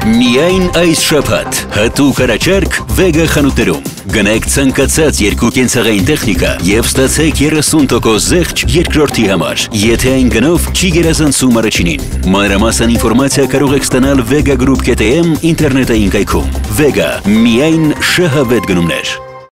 Միայն այս շաբաթ հատուկ առաջարկ Vega խանութներում։ Գնեք ցանկացած երկու կենցաղային տեխնիկա եւ ստացեք 30% զեղչ երկրորդի համար, եթե այն գնով չի գերազանցում առաջինին։ Մանրամասն ինֆորմացիա կարող եք ստանալ vegagroup.am ինտերնետային կայքում։ Vega, միայն շահավետ գնումներ։